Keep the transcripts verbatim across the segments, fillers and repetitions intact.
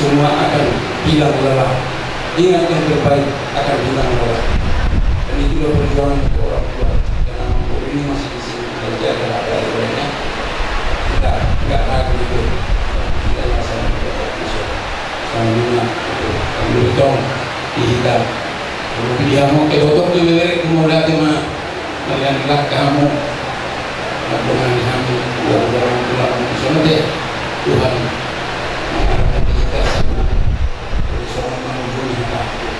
semua akan hilang lelah. Ingat yang terbaik akan hilang lelah. Dan itulah perjuangan untuk orang tua. Dan anak ini masih di sini kerja dan ada lainnya. Kita nggak ragu itu. Kita laksanakan itu. Selanjutnya ambil tong dihitam. Kalau dia mau ke dokter tu beri kemudian cuma kalian kelak kamu. Dengan kami orang tua sama deh Tuhan mengarahkan kita sama dari seorang menuju kita.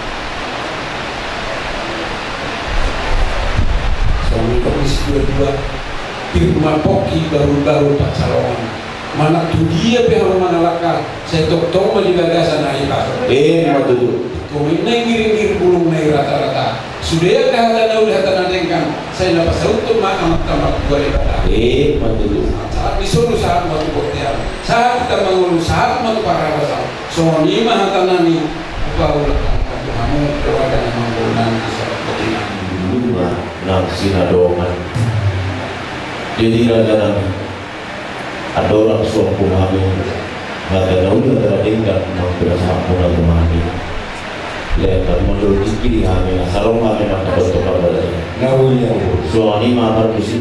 Suami komisi dua-dua di rumah poki baru-baru Pak Calongan. Mana tu dia pihak mana laka saya tok-tok juga gagasan naik Pak. Eh, mana tu? Kau ini ngiring-ngiring bulung naik rata-rata. Sudah ya kehatan udah tanadengkan. Saya dapat seutuh makan tamak boleh pada. Eh, mana tu? Saat disuruh saat mau buktian. Saat kita mengurus saat mau para rasa. Soal lima tanani kau lakukan kamu keluarga yang menggunakan sesuatu betina. Lima nafsi nadongan. Jadi raja nami. Ada orang suap kumami. Maka naudun teradengkan memperasa pun aku mandi. Lepas menurut kiri kami, sarung kami nak betul pada ini. Naudun. Soalnya mamar musik.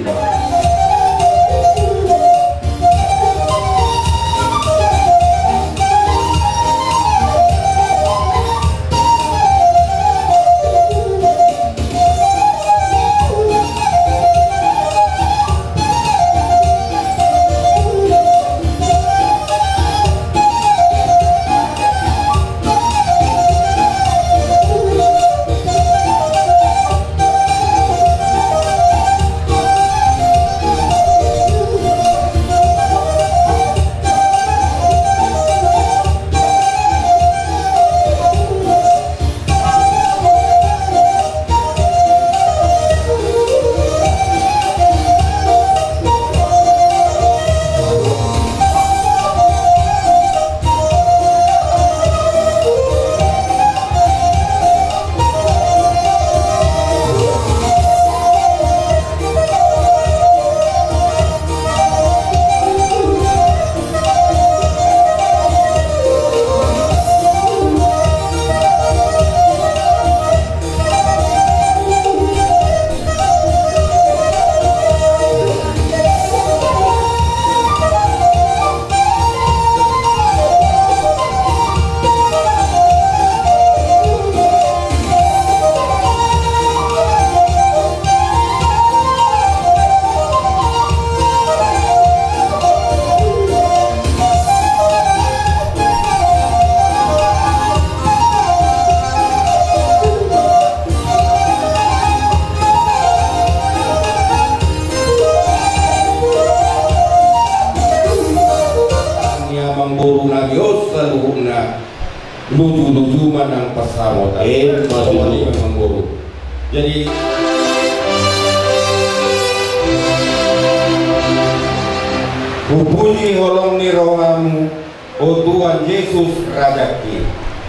lucu-lucu manang pasawat eh masih memang buruk. Jadi puji holong ni rohamu, oh Tuhan Yesus Raja-Ku.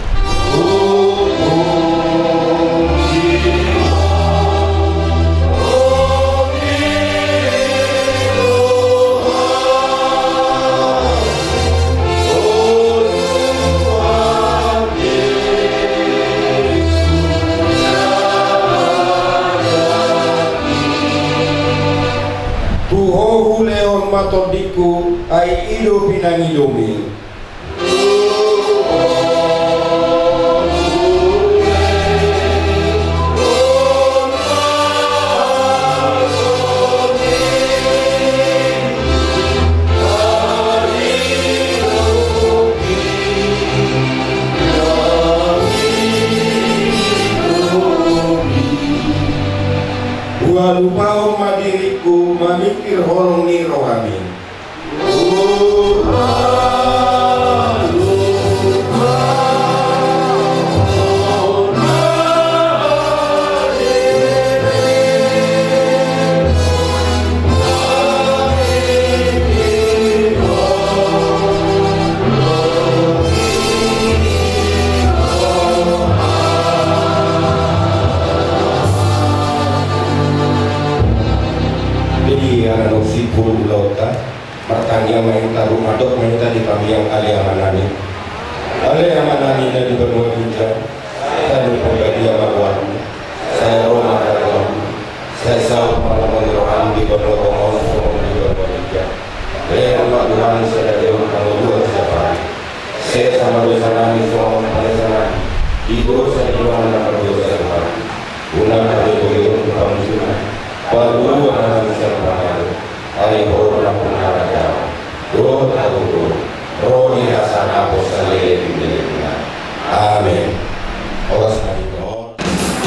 Leon matodiku ai ido pinangidomi lupa madiriku memikir holong ni rohani. Martanya main taruh madok main tadi kami yang kalian manani Ale amanani na di berbuat hujah, saya berpribadi amat wahyu, saya Roma Karajamu, saya sahur malam mengerohan di berbuat omong semua di berbuat hujah. Saya umat Tuhan saya dewa kalau dua siapa, saya sama dosa nami semua pada sana, di dosa di mana berdosa Tuhan, guna ada beliau kamu cuma, baru anak siapa malu, ayo orang penaraja, doa tahu doa. Roh ni asana posale di dalamnya. Amin. Oras na ito.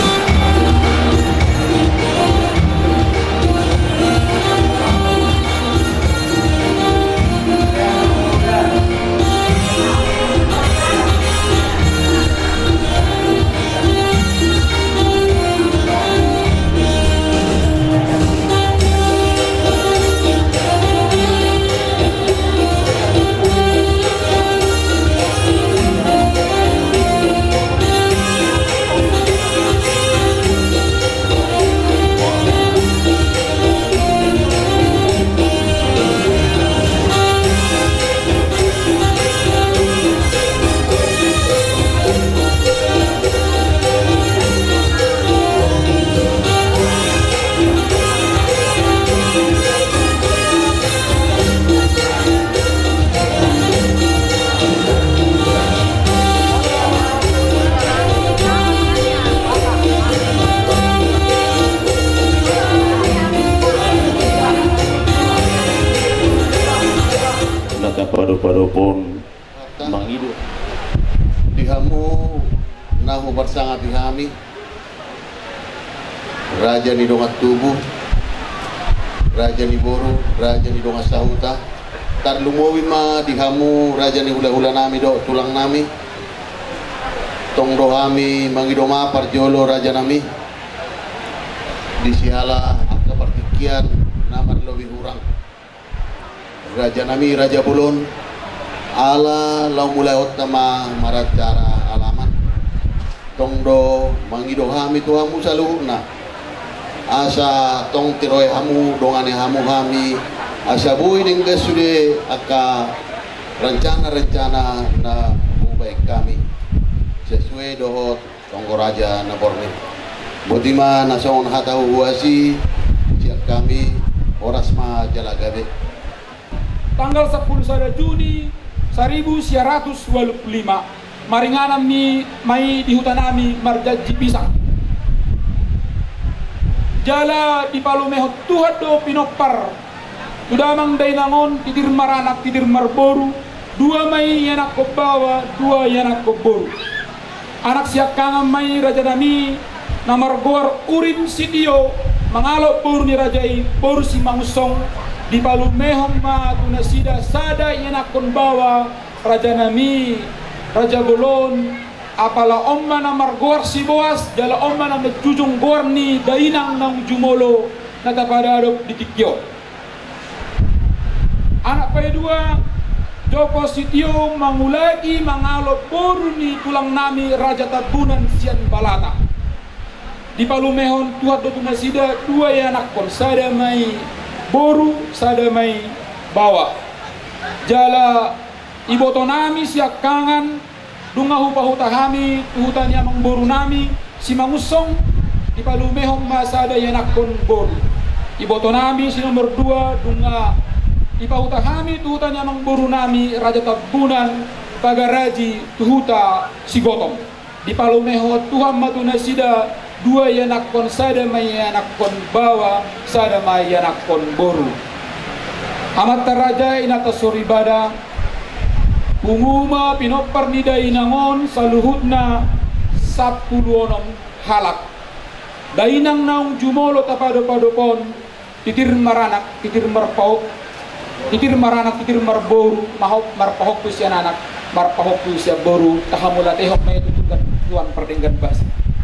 Pado-pado pun mangido dihamu nahu bersanga dihami raja ni dongat tubuh raja ni boru raja ni dongat sahuta tar lumowi ma dihamu raja ni hula-hula nami do tulang nami tong dohami mangido ma parjolo raja nami disihala angka partikian namar lebih hurang raja nami raja bulun ala lau mulai otama maracara alaman tongdo mangido hami tu hamu saluna asa tong tiroy hamu dongane hamu hami asa bui ningga sude aka rencana-rencana na baik kami sesuai dohot tonggo raja na borni bodima nasong hatahu huasi siap kami oras ma jalagabe tanggal sepuluh Juni seribu sembilan ratus dua puluh lima maringanam ni mai di hutan ami marjaji pisang jala di palumehot tuhat do pinopar tudamang dainangon tidir maranak tidir marboru dua mai yanak ko bawa dua yanak ko boru anak siak kangam mai raja nami namar goar urin sidio mangalok boru ni rajai boru si mangusong di palu mehong ma tuna sida sada yanakon bawa raja nami raja golon apala omma na margor si boas jala omma na nagtujung gor ni dainang ng jumolo na tapadadok di tikyo anak pa dua Joko Sitio mangulagi mangalot boru ni tulang nami raja tabunan sian balata di palu mehon tuhat do tuna sida dua yanakon sada mai boru sada mai bawa jala iboto nami siak kangan dunga hupa-huta hami tuhutan yamang boru nami si mangusong di palumehong masada yanakon boru iboto nami si nomor dua dunga ipahuta hami tuhutan yamang boru nami raja tabunan pagaraji tuhuta si gotong di palumeho tuhan matuna sida dua yanakon sada may yanakon bawa sada may yanakon boru amat taraja inata suribada umuma pinopar ni dainangon saluhutna sapuluh onom halak dainang naung jumolo tapado-padopon titir maranak titir marpauk titir maranak titir marboru mahok marpahok tu siya anak marpahok tu siya boru tahamula tehok may tutugan tuan perdenggan bas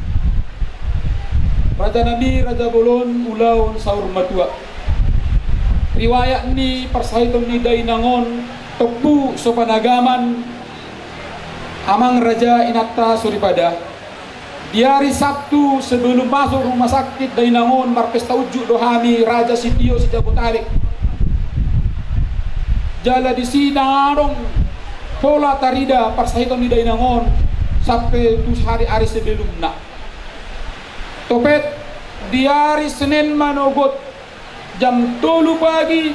Raja Nabi Raja Bolon ulaun saur matua riwayat ni persahiton ni dainangon tepu sopanagaman amang Raja Inata Suripada di hari Sabtu sebelum masuk rumah sakit dainangon marpesta ujuk dohami Raja Sitio si Jabutalik jala di sinarong pola tarida parsahiton di dainangon sampai tu hari-hari sebelumnya. Topet di hari Senin manogot jam tolu pagi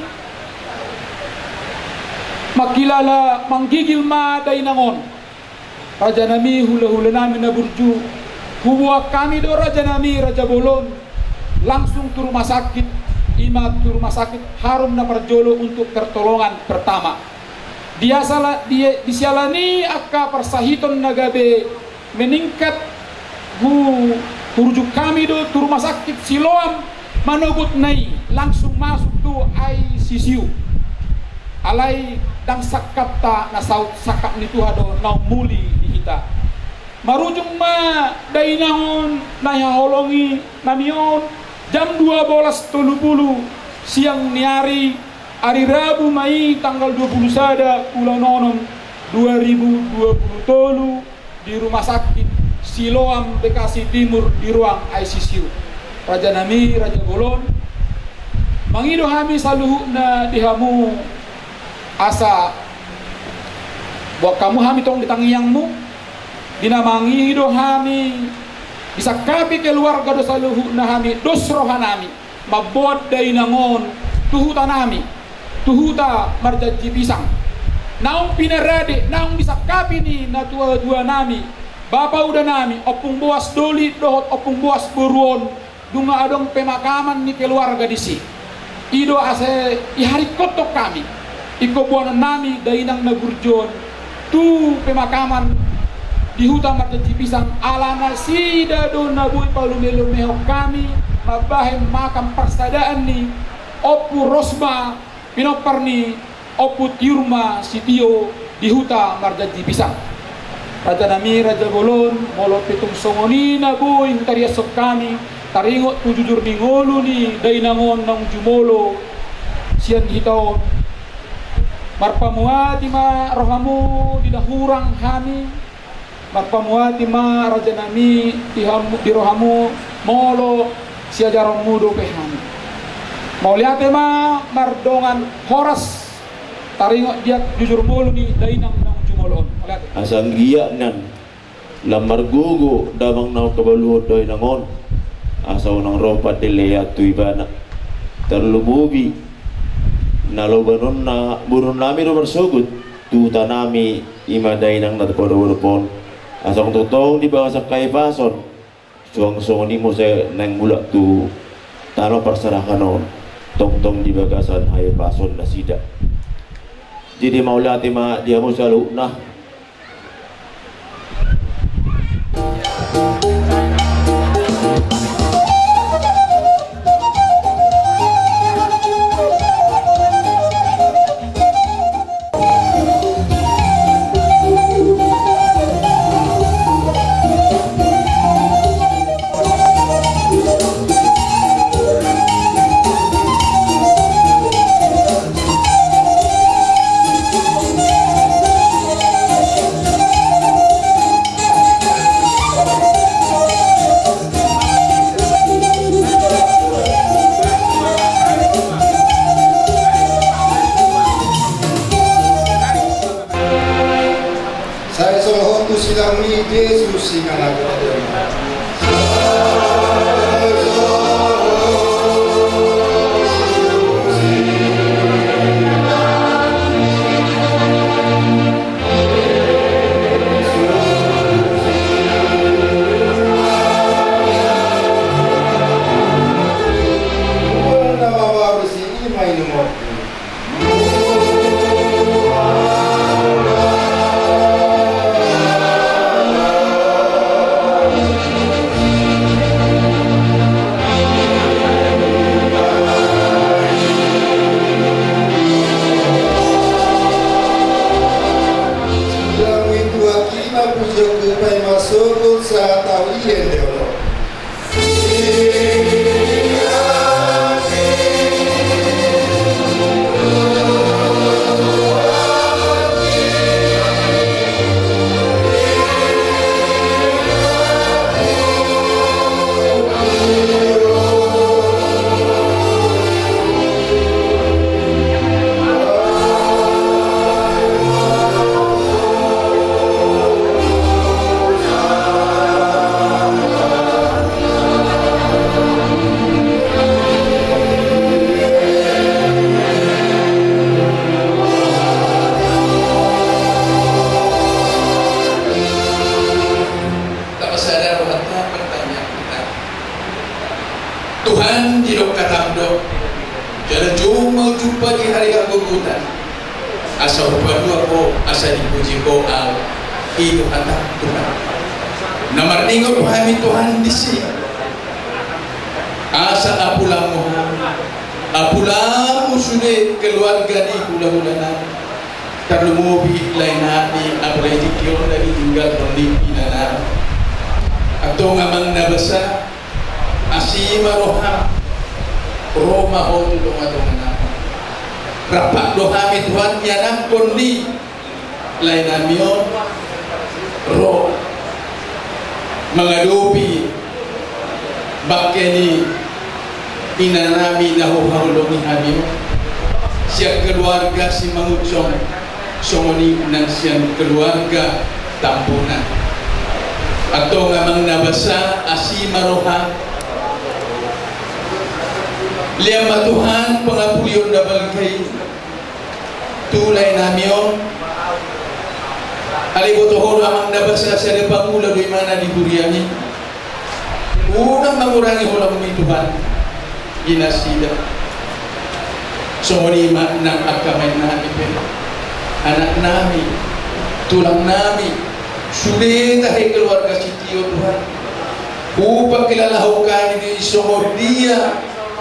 makilala manggigil ma dainangon raja nami hula-hula nami na burju huwa kami do raja nami Raja Bolon langsung ke rumah sakit ima ke rumah sakit Harum na Parjolo untuk pertolongan pertama. Dia salah dia disialani akka persahiton nagabe meningkat hu turujuk kami do ke rumah sakit Siloam manogut nai langsung masuk tu I C U alai dang sakap ta na saut sakap ni tuha do na muli di hita marujung ma dainahon na holongi namion jam dua belas tiga puluh siang ni hari hari Rabu Mei tanggal dua puluh sada bulan nonom dua ribu dua puluh tolu di rumah sakit Siloam Bekasi Timur di ruang I C U. Raja nami Raja Bolon mangido hami saluhu na dihamu asa buat kamu hami tong ditangiyangmu dinamangi do hami bisa kapi keluarga do saluhu na hami dos rohanami mabot dainangon tuhuta nami tuhuta marjaji pisang naung pinarade naung bisa kapi ni na tua-tua nami Bapak udah nami opung boas doli dohot opung boas buruon dunga adong pemakaman ni keluarga disi ido ase ihari kotok kami iko buana nami dainang na burjon tu pemakaman di hutan marjaji pisang alana sida do na bui palumelo meho kami mabahem makam persadaan ni opu Rosma pinoparni opu Tiurma Sitio di hutan marjaji pisang. Raja nami Raja Bolon molot pitung songoni na bui tariasok kami taringot tujujur ni ngolu ni dainangon ng jumolo siyan hitaon marpamuati ma rohamu dinahurang hami marpamuati ma raja nami dihamu dirohamu molo siya jarong mudo pe hami mauliate ma mardongan horas taringot dia jujur molo ni dainang ng jumolo asang giya nan lamargugo damang na kabaluhod doy nangon asaw ng ropa delea tuibana terlumubi nalobanon na burun nami ro bersugud tuta nami imaday nang natapodawalupon asang totong di bawah sa kaipason suang-suang ni mo sa nang mula tu tano parsarakanon tong-tong di bagasan hay pason na sida jadi maulati ma dia mo sa na Yesus sing anak Kada cuma jumpa di hari kegugutan. Asa berdua ko, asa dipuji ko al itu kata Tuhan. Namar ningo pahami Tuhan di sini. Asa apulamu, apulamu sudah keluarga di hula-hulana. Terlumubi lain hati, apalagi dikion lagi tinggal di pinana. Atau ngamang nabasa, asima roha, Roma hotu donga-donga. Rapat dohami Tuhan yang kondi lain namion roh mengadopi bakeni inanami nahu harulungi hamil siap keluarga si mangucong somoni nang siang keluarga tampunan atau ngamang nabasa asima roha liamba Tuhan pengapulion dabal kay tulay namion alibotohoro amang nabasa sa pangula do mana di buriani unang mengurangi hulang mi Tuhan ginasida somoni nang akamay nami anak nami tulang nami sulit tahi keluarga sitio Tuhan upang kilalahaw kami di somor dia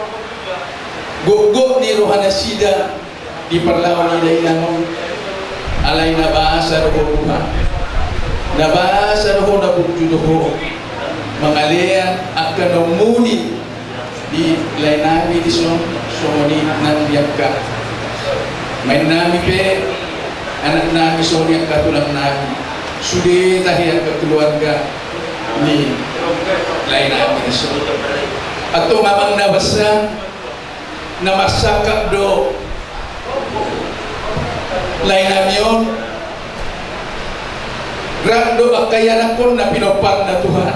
gogok ni rohana sida di perlawan ni dainamon alay na bahasa roho Tuhan na bahasa roho na bukjudoho mangalian akan nomuni di lain nami di som somoni nan biakka main nami pe anak nami somoni yang katulang nami sudah tahiyan ke keluarga ni lain nami di som atau mamang nabasa na masakap do lain namion rando akayan akon na pinopag na Tuhan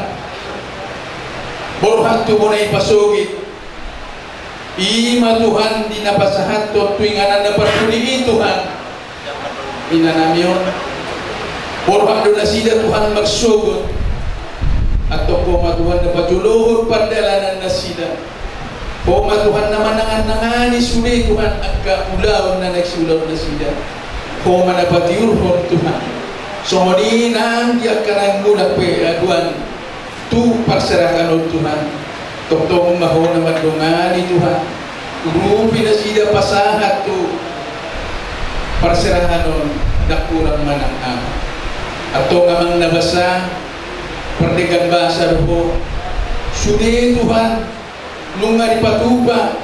borhan tu mo na ipasugit ima Tuhan di napasahat to tuinganan na perpuli Tuhan ina namion borhan do na sida Tuhan magsugot atau koma Tuhan na pajuluhur pardalanan na sida Poma Tuhan na manangan-nangani suli Tuhan agka ulaw na nagsulaw na sida. Poma na patiurhon Tuhan. So mani nang kiakaran mula pe aduan tu pagsarakan o Tuhan. Toktong maho na madungani Tuhan. Urupi na sida pasahat tu pagsarakan o nakurang manang ama. Ato ngamang nabasa perdegan bahasa roho. Sudi Tuhan nunga di patuba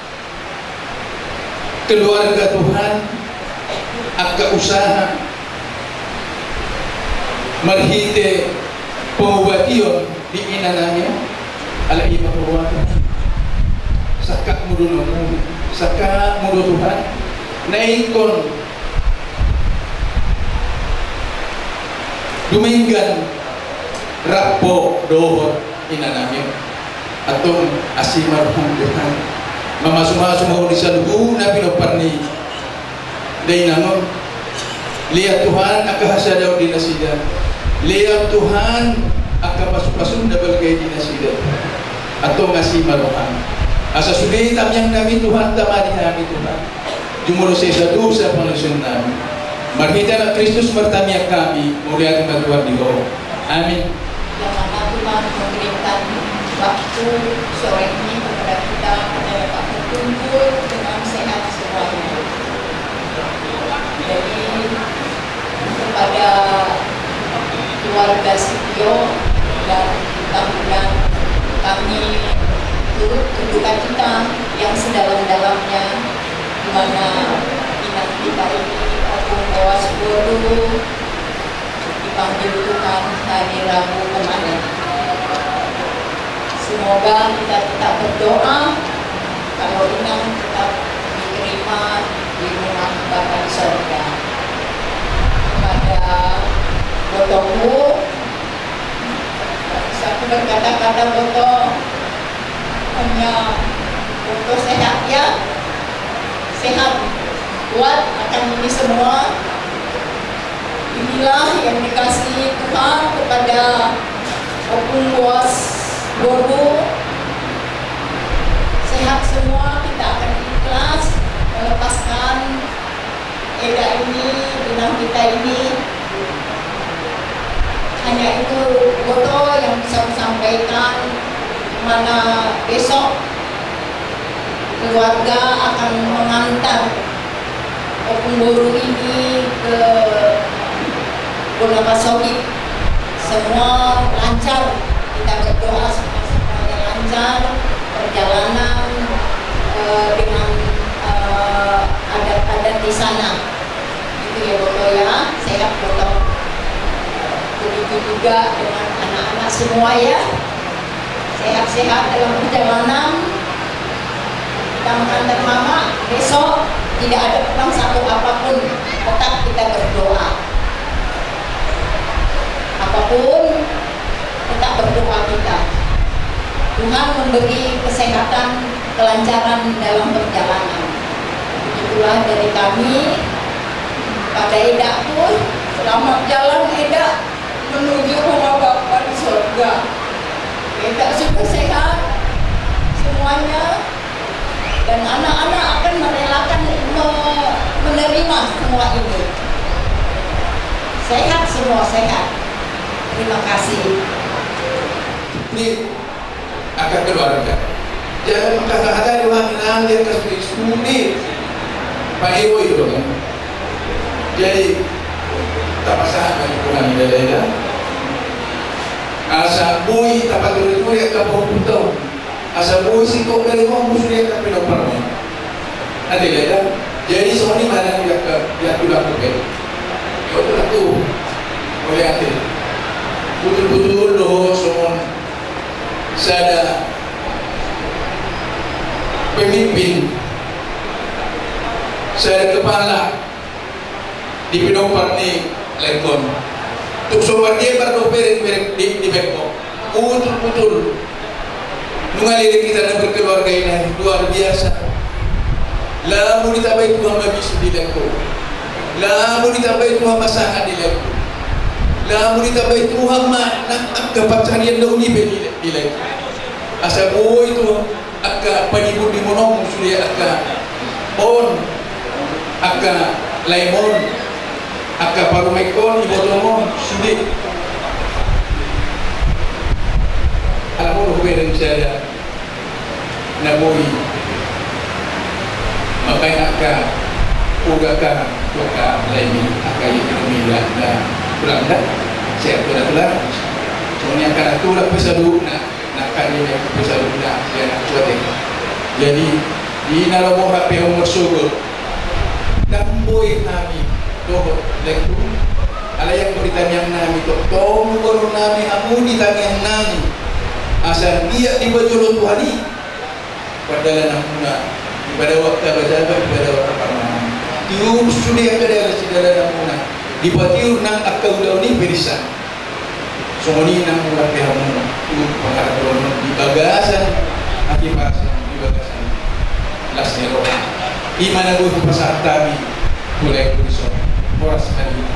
keluarga Tuhan agak usaha marhite pengobation di inananya ala ima perwata sakak mudo namu sakak mudo Tuhan naikon duminggan rapo dohor inananya atau asimarhum Tuhan mamasuma-suma di saluhu na pinoparni dainamon lihat Tuhan akahasa daw di nasida lihat Tuhan akapasuk-pasuk dabal kay di nasida atau ngasimarhum asa sudi tamyang nami Tuhan tamani nami Tuhan jumulo sa dosa pangusun nami marhita na Kristus martamiak kami mulihat matuan di Tuhan amin. Yang mana Tuhan memberikan waktu sore ini kepada kita pada dapat berkumpul dengan sehat semuanya. Jadi kepada keluarga Sitio dan Tambunan kami turut berduka cita yang sedalam-dalamnya di mana inang kita ini Agung Dewas Boru dipanggil Tuhan hari Rabu kemarin. Semoga kita tetap berdoa kalau inang tetap diterima di rumah Bapa di surga. Kepada Botomu, aku berkata-kata Boto hanya Boto sehat ya, sehat, kuat akan ini semua. Inilah yang dikasih Tuhan kepada Opung Dewas Boru, sehat semua, kita akan ikhlas kita ini. Hanya itu foto yang bisa saya sampaikan, mana besok keluarga akan mengantar Opung Boru ini ke Bonapasogi. Semua lancar, kita berdoa semua semuanya lancar, perjalanan uh, dengan uh, adat-adat di sana. Itu ya Boto ya, sehat Boto. Begitu juga dengan anak-anak semua ya, sehat-sehat dalam perjalanan. Kita mengantar mama, besok tidak ada kurang satu apapun, tetap kita berdoa. Apapun, tetap berdoa kita. Tuhan memberi kesehatan, kelancaran dalam perjalanan. Begitulah dari kami. Pada Eda pun, selamat jalan Eda menuju rumah Bapa di surga. Eda sudah sehat semuanya, dan anak-anak akan merelakan menerima semua ini. Sehat semua, sehat. Terima kasih. Ini akan keluarga. Jangan kata-kata yang menang dia kasih studi Pak Iwo itu kan. Jadi tak masalah bagi Tuhan di daerah. Asa bui tapat itu ya kapal putau. Asa bui si kau dari kau musuh dia kapal permen. Ada daerah. Jadi semua ini mana dia ke dia tulah ke. Kau tulah tu oleh hati. Betul-betul loh semua saya pemimpin, saya kepala di Pinopar ni Lekon. Tuk sobat dia berdoper di di Beko. Betul-betul mengalir kita dan berkeluarga ini luar biasa. Lalu ditabai Tuhan mabisi di Leko. Lalu ditabai Tuhan masakan di Leko. Lalu ditabai Tuhan nak kepacarian daun ni di Leko. Asa buo itu agak panibur di monong sudah agak on agak lemon agak parumekon ibotongong sudah alam mo hubedang saya nabuhi makanya agak uga ka uga lemon agak ikumila na pulang dah saya tulah tulah soalnya karena tulah pesadu na nakanya pesadu na ya cuaca jadi di nalamo rapi umur sugur damboy kami doh lektu ala yang beritanya nami to tom baru nami amu ditanya nami asal dia di bajulun tuhani padahal namuna pada waktu berjabat pada waktu permana tiur sudah ada si dalam namuna di batiur nang akau daun ni berisan somoni nang rapi amu tu pengarah di bagasan akibat di bagasan lasnya roh di mana gua pasar kami boleh berisok boras hari ini.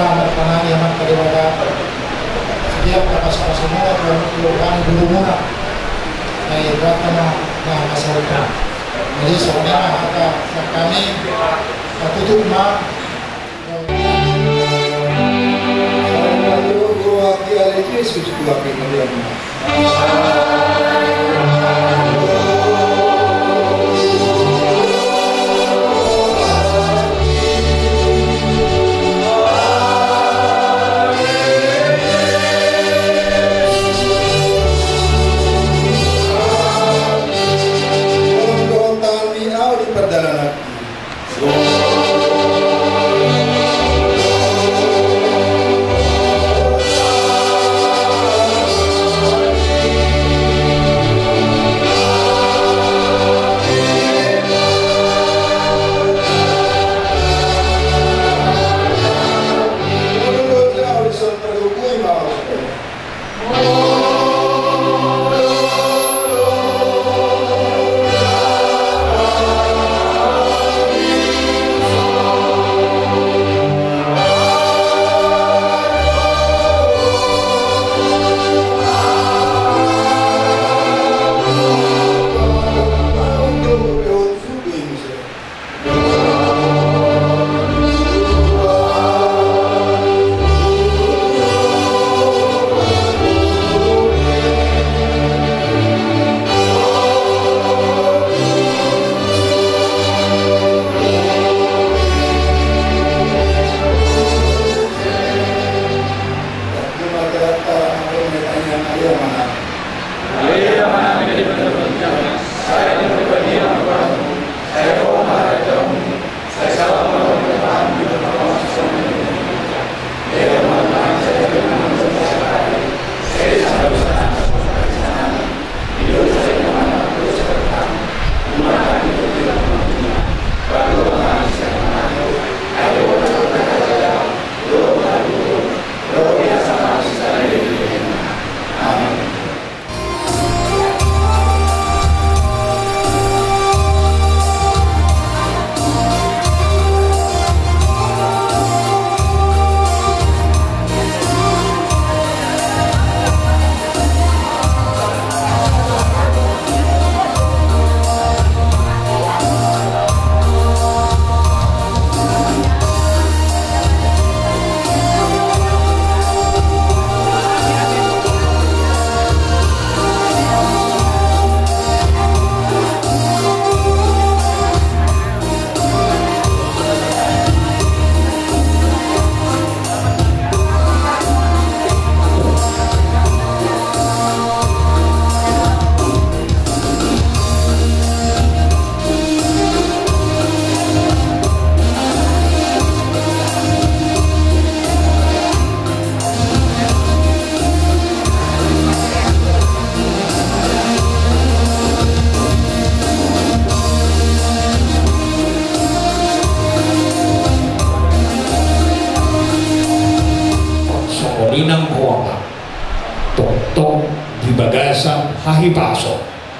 berkenan yang daripada setiap kapasitas semua dan keluarga dulu murah. Nah, ibaratnya nah masyarakat. Jadi sebenarnya ada kami tutup mah. Lalu gua kiai Yesus gua kemudian. Inang Huanga Totong di bagasan hahibaso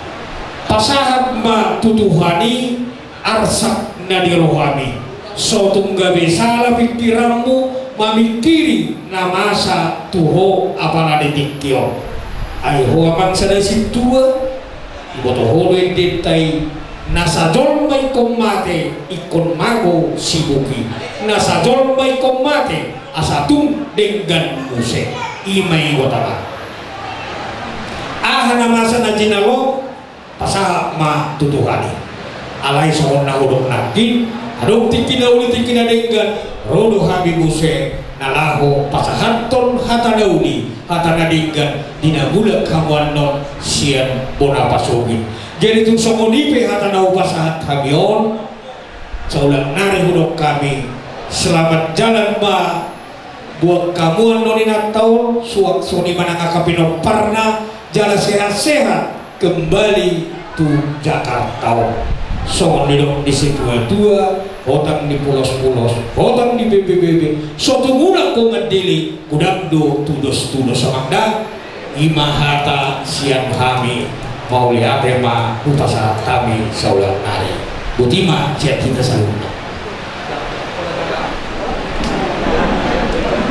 pasahat ma tutuhani arsak nadi rohani so tunggabe salah pikiranmu mamikiri namasa tuho apana detikio ay huaman sada situa iboto holo detai nasa jolmai komate ikon mago sibuki nasa jolmai komate asatung dengan muse imai gotaba ahana masa na jinalo pasaha ma tutuhani alai sohon na hudok nakin hadok tikina uli tikina dengan rodo habi muse nalaho pasahanton hata dauni hata nadinggan dina gula kamuan non sian bona pasogi jadi tung somonipe hata nau pasahat kamion saulang nari hudok kami selamat jalan ma buat kamu nonina tahun suak soni mana ngakapino parna jalan sehat-sehat kembali tu Jakarta so nidok di situ dua hotang di pulos-pulos hotang di B B B B suatu muda ko ngedili kudang do tudos-tudos samangda imahata siang kami mau lihat tema utasa kami saulang nari butima cek kita saluna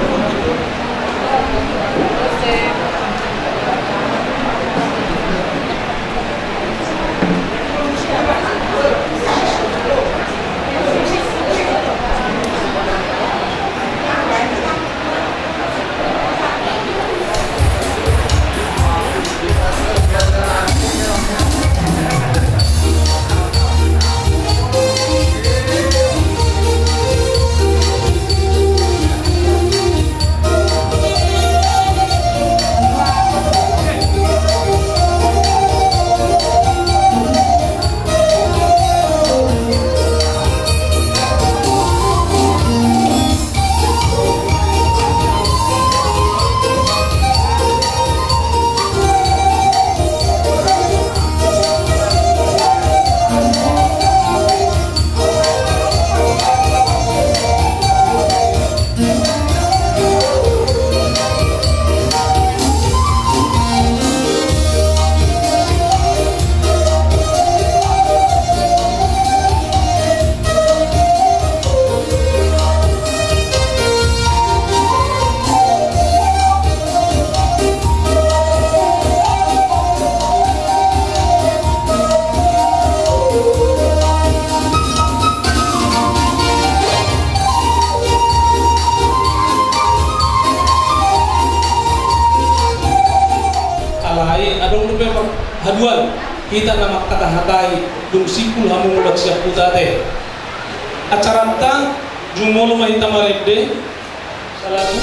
berupa haduan kita nama kata hatai dung sipul hamu mudak siap putate acara ta jumolo mahita marebde salatu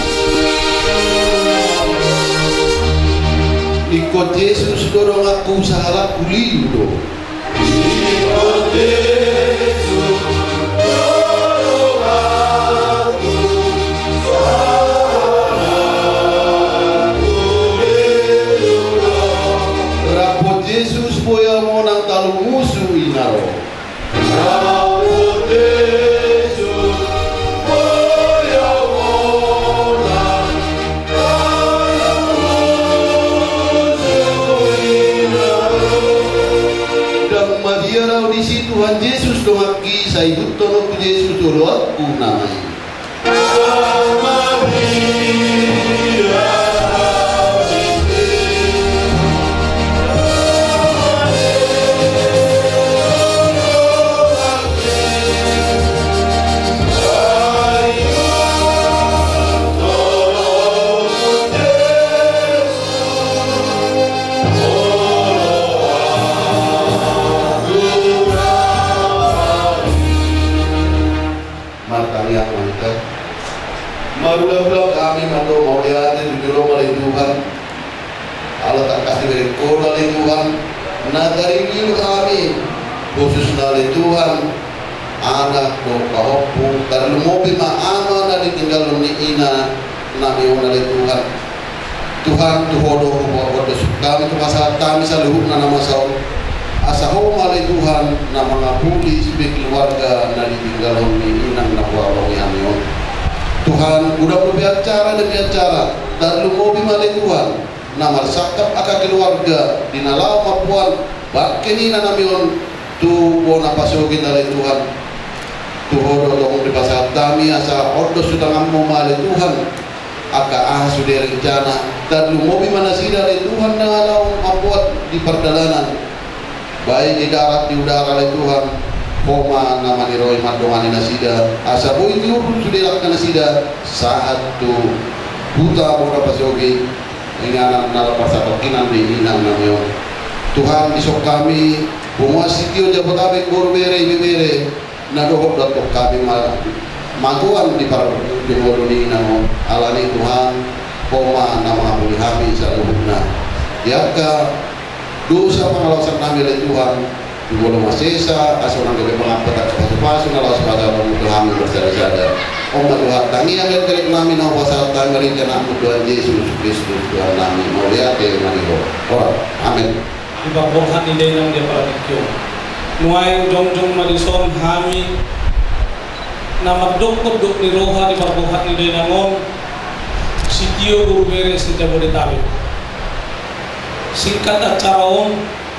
Ikut Yesus dorong aku salah kulindo. Ikut Yesus dorong aku salah kulindo. Rapot Yesus boya monang talu musuh inaro. Rapot Yesus boya monang Madiarau di situ Tuhan Yesus domaki saya ikut tolong Yesus dulu aku namanya. Marulah-ulah kami mandu mau lihat di juru oleh Tuhan. Allah tak kasih beri kola oleh Tuhan. Nagari ini kami khusus oleh Tuhan. Anak do kahopu karena mobil ma aman dari tinggal ni ina nabi oleh Tuhan. Tuhan tuhodo rupa kami tu pasal kami selalu nama saul. Asa homa oleh Tuhan nama ngapuli sebagai keluarga dari tinggal ni ina nawa Allah yang Tuhan udah berbicara demi acara dan lu mau bimale Tuhan nama sakap aka keluarga di nalau mapuan bakeni nanamion tu bona pasogi dari Tuhan tu hodo dong di pasal kami asa ordo sudah ngamu male Tuhan aka ah sudah rencana dan lu mau bimana sih dari Tuhan nalau mapuan di perjalanan baik di darat di udara dari Tuhan Koma nama ni Roy Madongani nasida asa boy tiurun sudah lakukan nasida saat tu buta boda pasogi ini anak nala pasakokinan di inang namanya Tuhan isok kami penguasi tio jabotabek borbere ibebere nadohok datuk kami maguan di para jemoro ni inang alani Tuhan koma nama abuli kami saluhna yaka dosa pengalasan kami oleh Tuhan Bolo masesa asunang kebe pengapetak pasu-pasu nalas pada untuk hamil bersadar-sadar. Om Tuhan tangi yang kelek nami na pasal tangari kana Tuhan Yesus Kristus Tuhan nami mau lihat ke maniho. Ora. Amin. Di baborhan ide nang dia para dikyo. Nuai jong-jong madison hami nama dokter dok ni roha di baborhan ide nangon sitio guru beres di Jabodetabek. Singkat acara om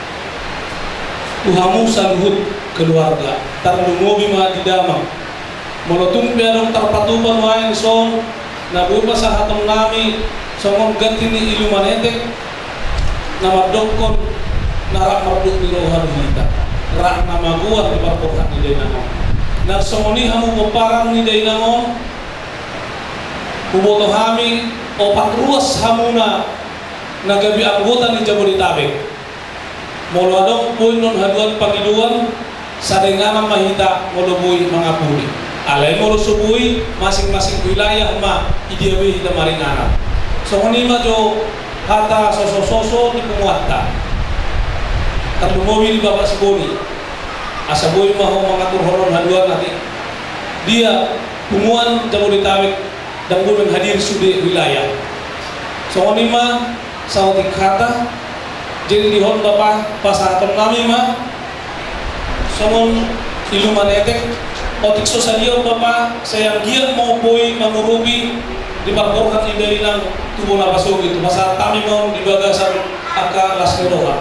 Tuhamu saluhut keluarga tarlungobi ma di damang molotun biarong tarpatuban wain son nabu pasal hatong nami songong ganti ni iluman etek nama dokon narak marduk ni rohan kita rak nama guat di parpokat ni dainamon nar songoni hamu peparang ni dainamon kuboto hami opat ruas hamuna nagabi anggota ni Jabodetabek molo adong poin non haduan pangiduan sadengana mahita molo bui mangapuri alai molo subui masing-masing wilayah ma idiawe hita maringana so ma jo hata soso-soso di penguata terlumowi di bapak seboni asa bui maho mengatur horon haduan nanti dia punguan Jabodetabek dan bui menghadir sude wilayah so ma sautik kata jadi di hon bapak pasaton kami mah somon iluman etek otik sosadio bapak sayang giat mau boy mengurubi di parborkan indari nang tubuh napaso gitu masa kami mau di bagasan aka laskeroha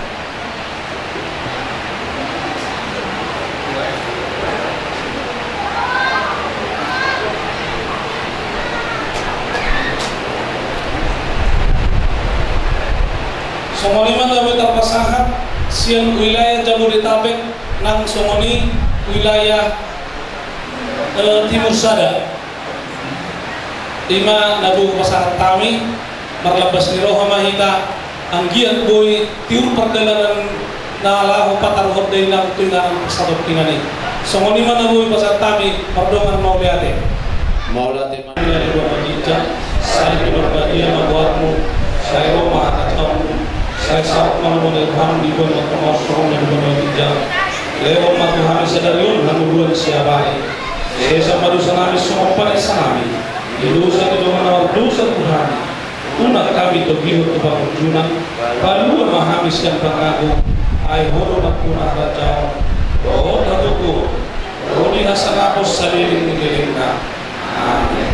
Somoni man kami terpasahat siang wilayah Jabodetabek nang somoni wilayah e, Timur Sada lima nabu pasahat kami marlabas ni roha mahita anggian boy tiur perjalanan nalahu patar hordei na tuingan satu tingani songoni mana boy pasar tami pardongan mau liate mau liate mana dari dua majija saya berbahagia membuatmu saya rumah kacau saya saat malam menelpon di bawah termosong di bawah majija lewat matu habis sedariun lalu bulan siapa saya sama dosa kami semua pada sanami dosa itu menawar dosa Tuhan una kami togiho tu bangunan baru memahami siang pengaku ai hormat kuna raja oh taduku roni hasanapos saliling ngelingna amin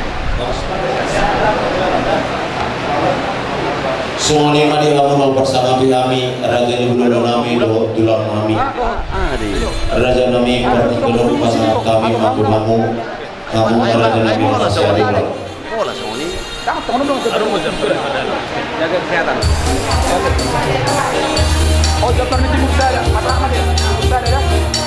Sungani madi kamu mau bersama kami raja di bulan nami do tulang nami raja nami pertikodok pasal kami mampu kamu kamu raja nami masih ada bola Sungani jangan tunggu dong jaga kesehatan oh dokter ini muda ya mata apa dia muda ya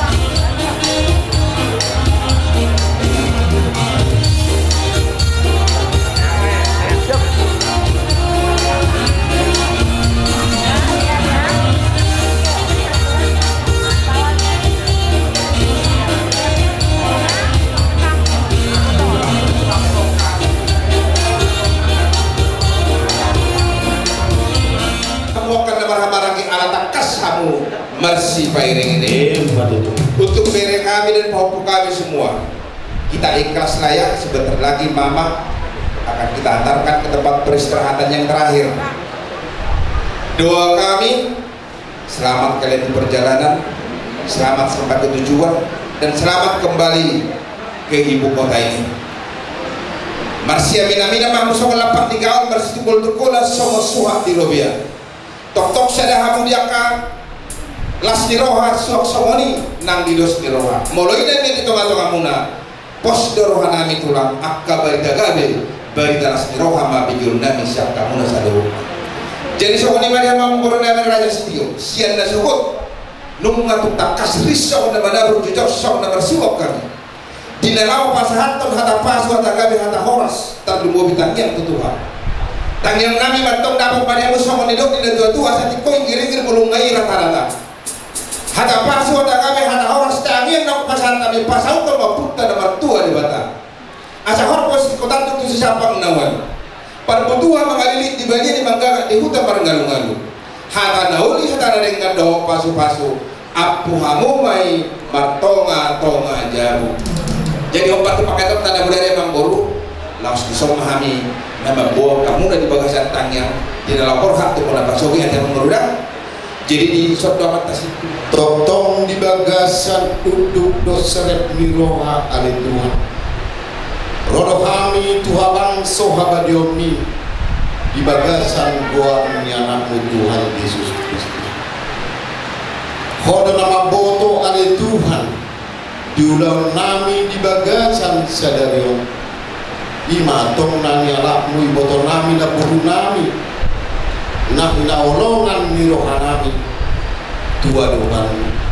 Mercy Pairing ini untuk bere kami dan pahupu kami semua. Kita ikhlas lah ya, sebentar lagi mama akan kita antarkan ke tempat peristirahatan yang terakhir. Doa kami selamat kalian di perjalanan, selamat sampai ke tujuan, dan selamat kembali ke ibu kota ini. Marsia mina mina mahu songo lapat tiga marsi tukul tukulah songo suhat di lobia. Tok tok sada hamu diaka las diroha suak songoni nang didos diroha moloi dan di tonga-tonga muna pos doroha nami tulang akka bari dagabe bari dalas diroha ma bigul nami siap kamuna sadu jadi songoni mani hama mengkorona raja setio sian na suhut nunga tukta kasris song na manabru jujok song na bersiwak kami dinalaw pasahaton hata pasu hata gabe hata horas terdumbo bitangian tutuhan tangiang nami matong dapat pada songoni dok di tua-tua sati koin giring-giring mulungai rata-rata hata pasu hata kami hata horas tangian nak pasar kami pasau ke maputta nomor tua di bata asa horpos kota tu siapa menawan perbutuhan mengalili di bagian di mangga di hutan barenggalu-galu hata nauli hata dengan doh pasu-pasu apu hamu mai martonga-tonga jaru jadi obat tu pakai tanda budaya emang boru laos disong mahami nama buah kamu dari bagasan tangiang di dalam korhat tu pola pasogi yang mengerudak jadi di soto atas itu totong di bagasan duduk doseret miroha ale Tuhan rodo kami Tuhan sohabadiomi di bagasan goa anakmu Tuhan Yesus Kristus hodo nama boto ale Tuhan diulang nami di bagasan sadario ima tong nami alakmu iboto nami na puru nami nah na olongan miroha nami tua Tuhan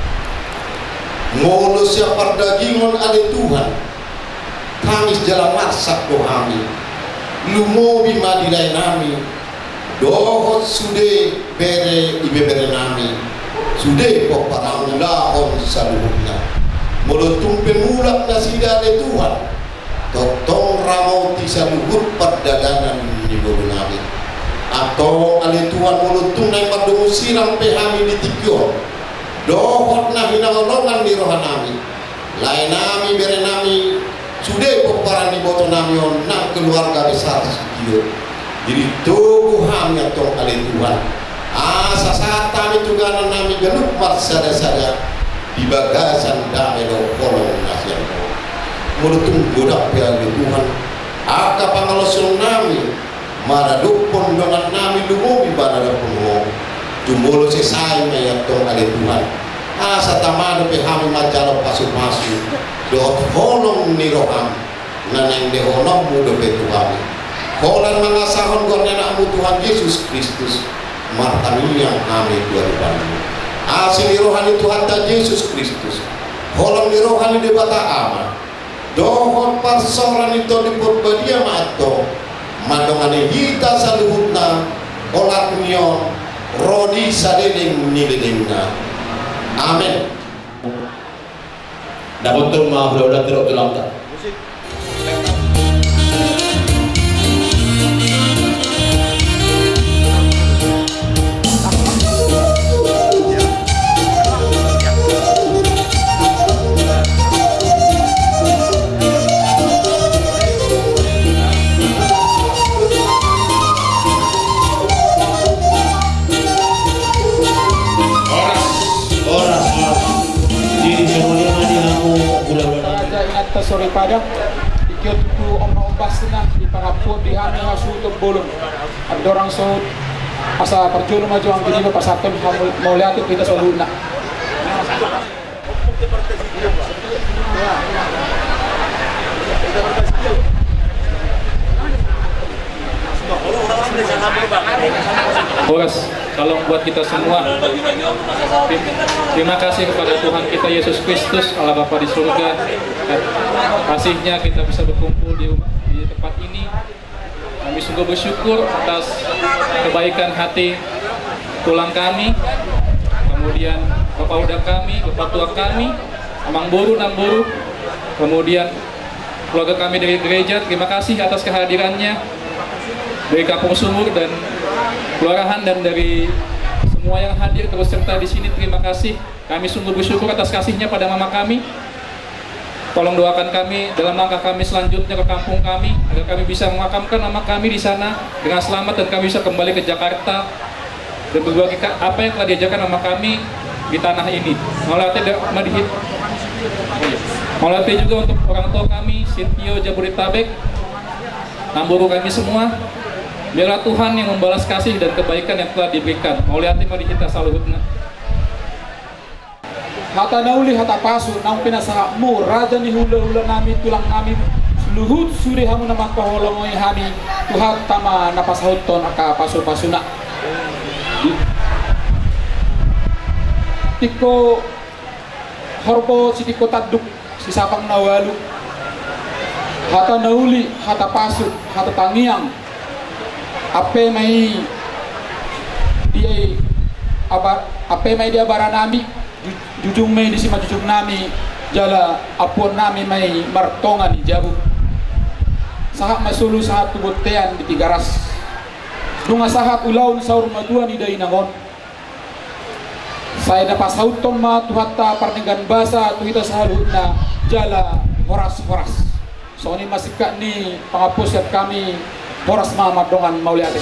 ngono siapa dagingon ale Tuhan kami jalan masak dohami lumo bima dilai nami dohot sude bere ibe bere nami sude poparang lahon saluhutna mulut tumpe mulak nasida ale Tuhan totong ramauti saluhut perdadanan di bulu nami atau ale Tuhan mulut tunai madungu siram pehami di tikyo dohot na hinangolongan di rohan nami lain nami bere nami sudah peperan di boto nami on na keluarga besar sikio jadi tugu hami atau ale Tuhan asa saat kami tuganan nami genuk marsada-sada di bagasan damelo kolong nasian mulut tunggu dak ale Tuhan aka pangalosun nami maradupon dengan nami dumumi pada dapur jumolo sesai mayat tong ale Tuhan asa tamado pe hami majalo pasu-pasu dot holong ni roham naneng de honong mudo pe Tuhan holan mangasahon gornena amu Tuhan Yesus Kristus martani yang kami dua ribu asli rohani Tuhan ta Yesus Kristus holang ni rohani de bata ama dohon parsoran itu diput badia mato madongane hita saluhutna olat nyon rodi sadening nilidingna. Amin. Dapat tu maaf udah teruk tulang tak. Sore pada ikut tu om ombas na di parapot di hani hasu tu bolon ada orang saud asa perjuru maju ang gini pasakan mau lihat kita soluna Boras, kalau buat kita semua, terima kasih kepada Tuhan kita Yesus Kristus, Allah Bapa di surga. Kasihnya kita bisa berkumpul di, di tempat ini. Kami sungguh bersyukur atas kebaikan hati tulang kami, kemudian Bapak Uda kami, Bapak Tua kami, Amang Boru, Nam Boru, kemudian keluarga kami dari gereja. Terima kasih atas kehadirannya dari Kampung Sumur dan kelurahan dan dari semua yang hadir terus serta di sini. Terima kasih. Kami sungguh bersyukur atas kasihnya pada mama kami. Tolong doakan kami dalam langkah kami selanjutnya ke kampung kami agar kami bisa memakamkan mama kami di sana dengan selamat dan kami bisa kembali ke Jakarta dan berbagi apa yang telah diajarkan mama kami di tanah ini. Melatih juga untuk orang tua kami, Sintio Jabodetabek, Namburu kami semua. Biarlah Tuhan yang membalas kasih dan kebaikan yang telah diberikan. Mau lihat di kita saluhutna. Hata nauli hata pasu nang pinasamu raja ni hula-hula nami tulang nami luhut suri hamu nama kaholongoy hami tuhat tama napasahutton aka pasu-pasuna. Tiko horpo si tiko taduk si sapang nawalu. Hata nauli hata pasu hata tangiang ape mai dia apa ape mai dia baranami jujung mai di sima jujung nami jala apun nami mai martonga di jabu sahak masulu sahat tubutean di tigaras dunga sahat ulaun saur maduan di dainangon saya dapat sauton ma tuhatta parninggan basa tuhita sahaluna jala horas-horas soalnya masih kak ni pengapus kami Horas Mama Dongan Mauliade.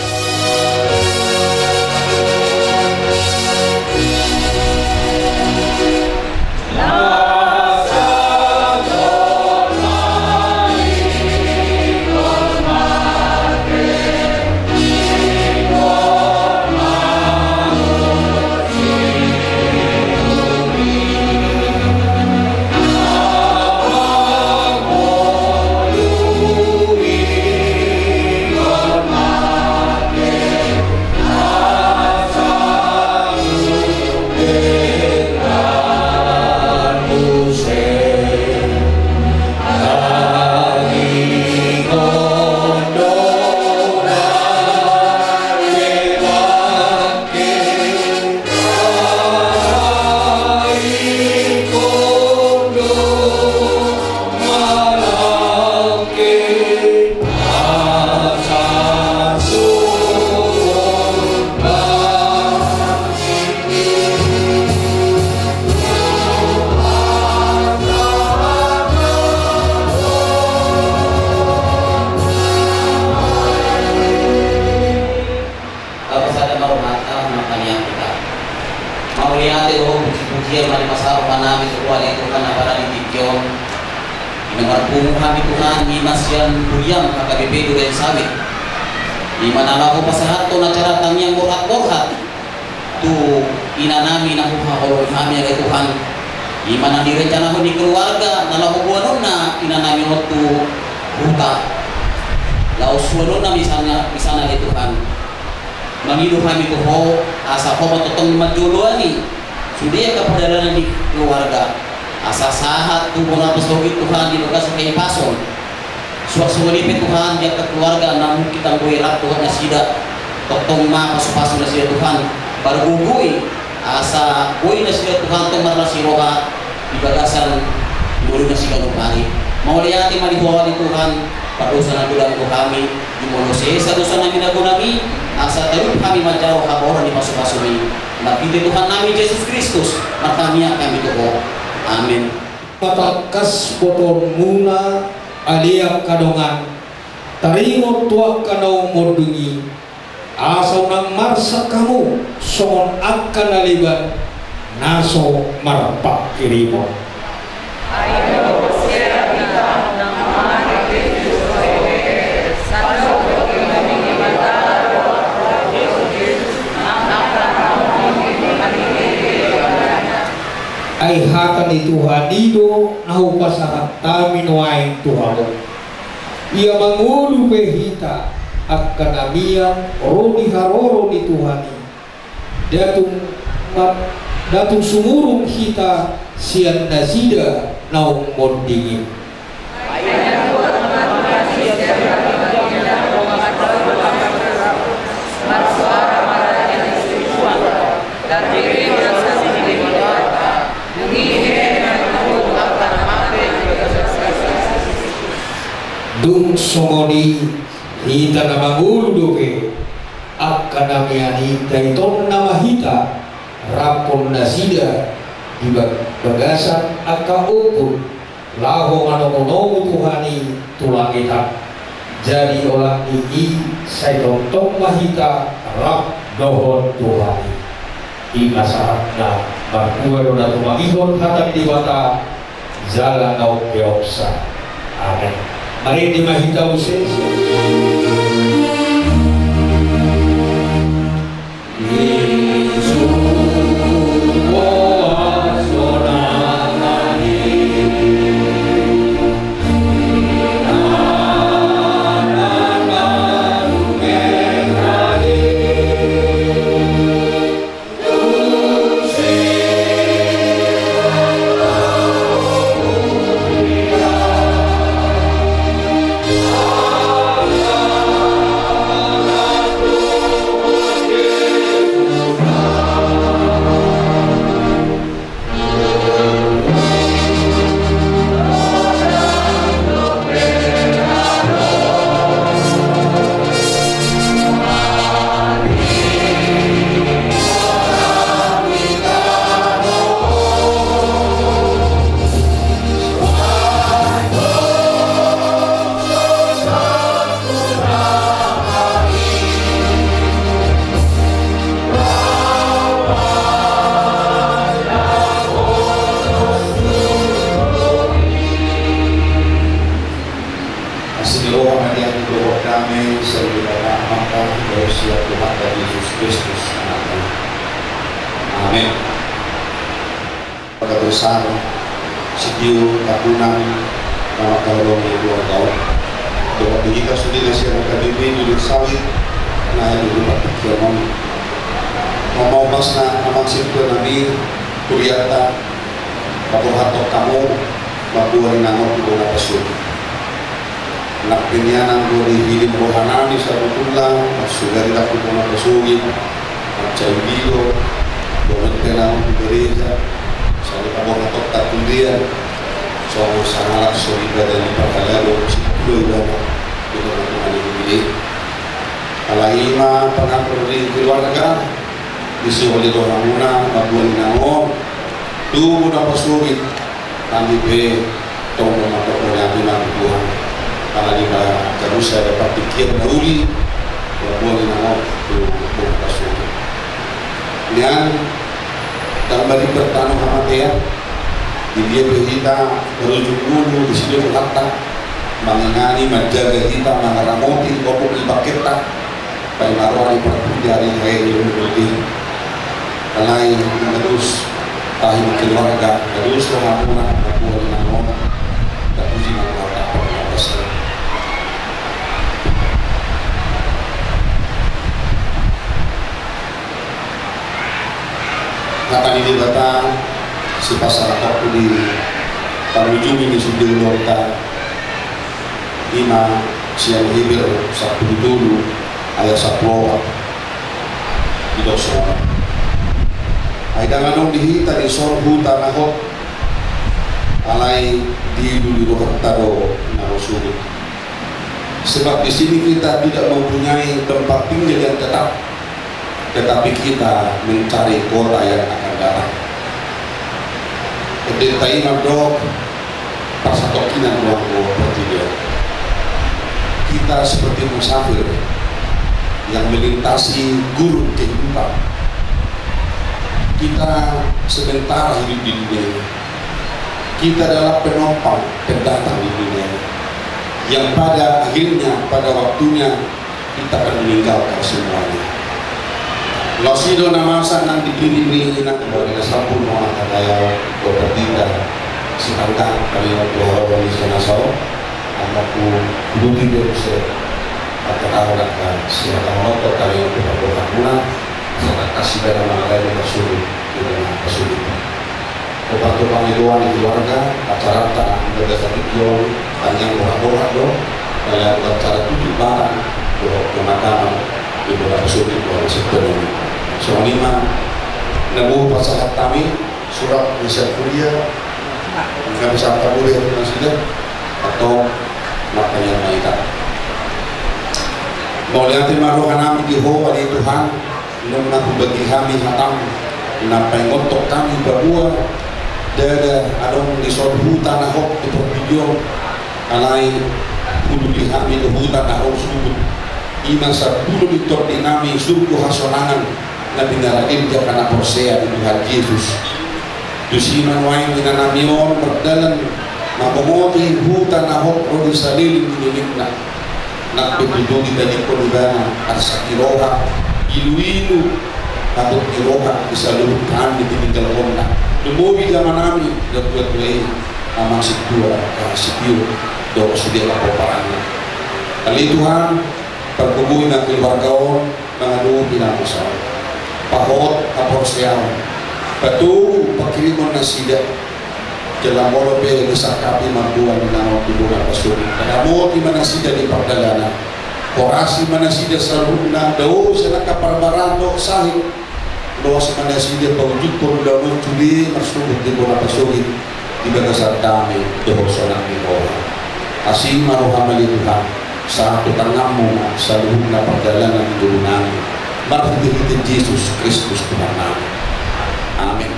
Bargugui asa bui na sila Tuhan tong marasi roha di bagasan mulu na sila nupari. Mauliati malihawa ni Tuhan padusa na dulang ko kami di molose sa dosa namin na nami asa tayo kami majaro habora ni pasupasumi. Napili Tuhan namin Yesus Kristus matamia kami tuho. Amin. Patakas boton muna aliak kadongan taringot tuak kanau modungi asal nang marsa kamu songon akan alibat naso marpak kirimo. Ayo siap kita nang mari Kristus satu kami mata Yesus ay hatan itu hadido nahu pasahat tamin wain Tuhan. Ia mangulu behita akan amian rodi haroro di Tuhani. Datung datung sumurung kita sian nazida naung mondingin. Dung somoni hita nama ngulu doke akan namiani daiton nama hita rapon nasida di bagasan aka ukur laho manomonomu Tuhani tulang kita jadi olah ini saya tonton mahita rap dohon Tuhani di masyarakat bakua dona tumangihon hata di bata jalan nau keopsa. Amin. Mari di mahita uses. Besar sidiu tabunan nama kalong yang dua tahun bahwa kita sudah nasi anak kami di sawit nah dulu pak kiamon mau pas na amang simpel nabi kuliata kapur hatok kamu babuari nangor di bola pasut nak pinyanan dua di hidup rohanani sabutulang sudah tidak di bola pasugi macam video domen kenal di gereja soalnya kamu ngatok tak kundian soal sangat solida dan diperkalian siklo ibadah itu teman-teman yang dipilih kalahima pernah pergi keluarga disi oleh orang muna babuan nangor tu dapat sulit nanti be tong mata oleh amilan Tuhan karena di terus saya dapat pikir dahulu babuan nangor tu dapat sulit dan tambah di pertanu hamatea di dia berita merujuk dulu di sini berkata mengingani menjaga kita mengeramoti kopuk ibak kita baik naruh di pertuni hari hari ini berarti kalai terus tahi keluarga terus rohamuna aku nangom tak puji nangom tak besar kata ini datang si pasar aku di Parujung ini sudah lorta lima siang hibir satu dulu ayat sepuluh di dosa Haidanganong dihita di sorbu tanahot alay di dulu taro narosubit. Sebab di sini kita tidak mempunyai tempat tinggal yang tetap, tetapi kita mencari kota yang akan datang. Kedentai mabdok pasatokinan ruang bertiga. Kita seperti musafir yang melintasi gurun kehidupan. Kita sebentar hidup di dunia ini. Kita adalah penumpang pendatang di dunia ini, yang pada akhirnya, pada waktunya kita akan meninggalkan semuanya. Losido namasa nang dipilih-pilih nak kembali ke sampul mau kaya bertindak sekarang kami waktu orang di sana so, anakku dulu dia bisa kata-kata kan siapa mau kali yang kita buat guna saya kasih pada mana yang bersulit dengan kesulitan. Kebantu kami doang di keluarga, acara tak ada satu kion, panjang borak-borak dong, kalian acara tujuh barang, doa pemakaman di beberapa sulit doa sepenuhnya. Soal lima, nabu pasahat kami surat misal kuliah, nggak bisa kabur ya sudah atau makanya mereka. Mau lihat maruhan kami di Jehovah di Tuhan, lemah bagi kami hatam, napai ngotok kami berbuah. Dada adong di sorbu tanah hok di video alai kudu dihami di hutan ahok subut iman sabulu di tor dinami suku hasonangan nabi narain dia karena persea di Tuhan Yesus dusiman wain dinanamion berdalan mapomoti hutan ahok rodi salilin milikna nak betudugi tadi kodugana arsakiroha ilu-ilu atau kiroha bisa lulukan di tinggal honda Demobi zaman kami dapat tuai aman situa situ do sudah laporannya. Kali Tuhan perkubui nak keluarga mengadu bina masalah. Pahot aporsial. Batu pakiriman nasida dalam molobe besar kapi mampuan menawar tubuhan pasuri. Kamu di mana sida di perdalana. Korasi mana sida saruna dau senaka parbarando sahih. Doa semana sida pawujud ko dalam curi masuk di bola pasuri di bagasar kami doa solang di bawah. Asih marohamali Tuhan satu tanganmu selalu na perdalanan hidup kami. Marhum Yesus Kristus Tuhan kami. Amin.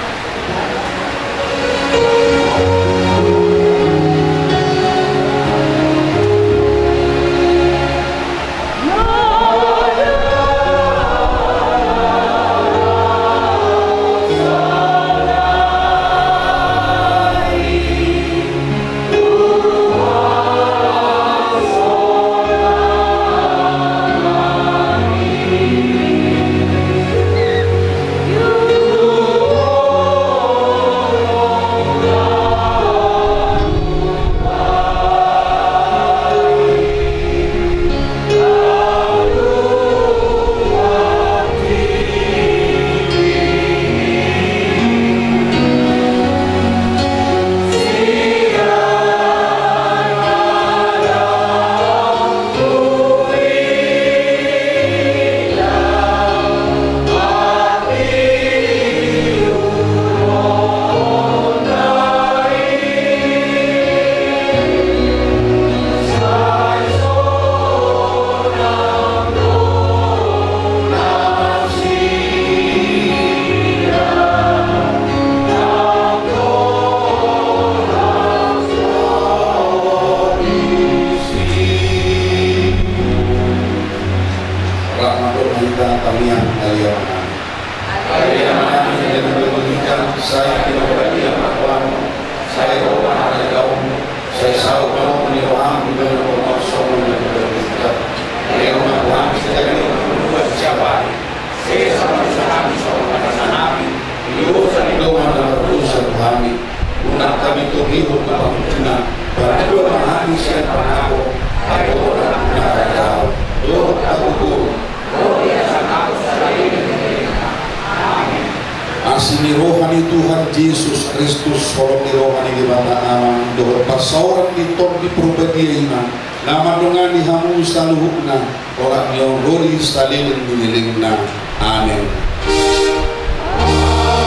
Asini rohani Tuhan Yesus Kristus holong di rohani di bata aman dohor pasauran di top di perubadia iman nama dengan dihamu saluhukna orang yang rori salilin dililingna amin.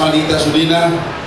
Manita Sudina